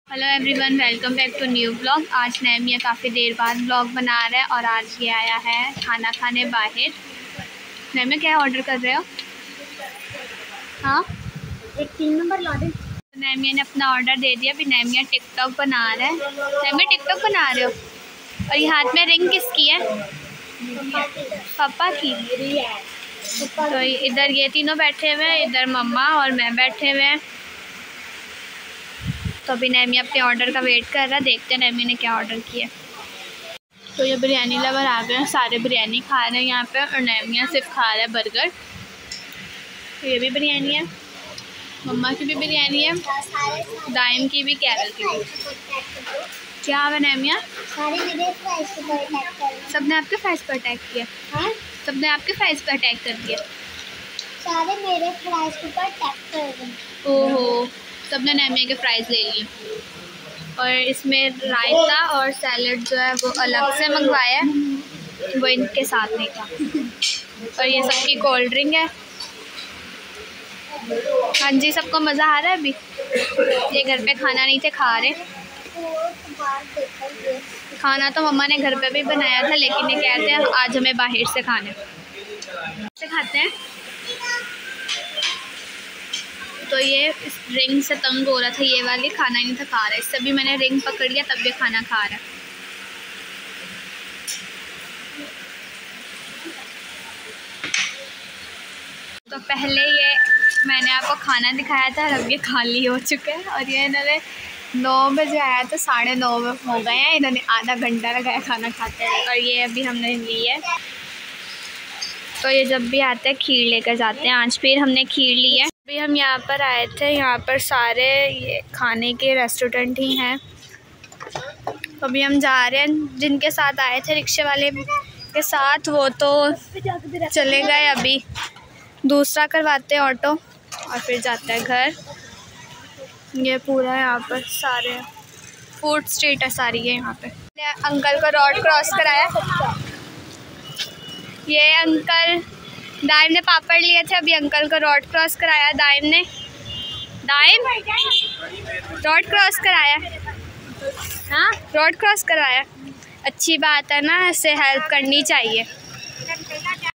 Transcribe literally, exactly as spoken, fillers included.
Hello everyone, welcome back to new blog. आज नैमिया काफ़ी देर बाद ब्लॉग बना रहा है और आज ये आया है खाना खाने बाहर। नैमिया क्या ऑर्डर कर रहे हो? हाँ, एक तीन नंबर ला दे। नैमिया ने अपना ऑर्डर दे दिया। अभी नैमिया टिकटॉक बना रहा है। नैमिया टिकटॉक बना रहे हो और ये हाथ में रिंग किसकी है? पापा की। तो इधर ये तीनों बैठे हुए हैं, इधर मम्मा और मैं बैठे हुए हैं। तो अभी नैमिया अपने ऑर्डर का वेट कर रहा है। देखते हैं नैमिया ने क्या ऑर्डर किया। तो ये बिरयानी लवर आ गए हैं, सारे बिरयानी खा रहे हैं यहाँ पे और नैमिया सिर्फ खा रहा है बर्गर। तो ये भी बिरयानी है, मम्मा की भी बिरयानी है, दाइम की भी, कैरल की भी। क्या है नैमिया? सबने आपके फ्राइज पर अटैक किया? हाँ, सबने आपके फ्राइज पर अटैक कर दिया। सारे मेरे फ्राइज के ऊपर अटैक कर दिए। ओहो, सबने नैमिया के फ्राइज़ ले लिए। और इसमें रायता और सैलड जो है वो अलग से मंगवाया है, वो इनके साथ नहीं था। और ये सबकी कोल्ड ड्रिंक है। हाँ जी, सबको मज़ा आ रहा है। अभी ये घर पे खाना नहीं थे खा रहे। खाना तो मम्मा ने घर पे भी बनाया था, लेकिन ये कहते हैं आज हमें बाहर से खाने से खाते हैं। तो ये इस रिंग से तंग हो रहा था, ये वाली खाना ही नहीं था खा रहा है। इससे भी मैंने रिंग पकड़ लिया, तब ये खाना खा रहा है। तो पहले ये मैंने आपको खाना दिखाया था और अब ये खाली हो चुका है। और ये इन्होंने नौ बजे आया तो साढ़े नौ हो गए हैं। इन्होंने आधा घंटा लगाया खाना खाते हैं। और ये अभी हमने ली है। तो ये जब भी आते हैं खीर लेकर जाते हैं। आज फिर हमने खीर ली है। अभी हम यहाँ पर आए थे, यहाँ पर सारे ये खाने के रेस्टोरेंट ही हैं। तो अभी हम जा रहे हैं। जिनके साथ आए थे रिक्शे वाले के साथ, वो तो चले गए। अभी दूसरा करवाते हैं ऑटो और फिर जाता है घर। ये पूरा यहाँ पर सारे फूड स्ट्रीट है सारी है यहाँ पे। अंकल को रोड क्रॉस कराया। ये अंकल दाइम ने पापड़ लिए थे, अभी अंकल को रोड क्रॉस कराया दाइम ने। दाइम रोड क्रॉस कराया। हाँ, रोड क्रॉस करवाया। अच्छी बात है ना, ऐसे हेल्प करनी चाहिए।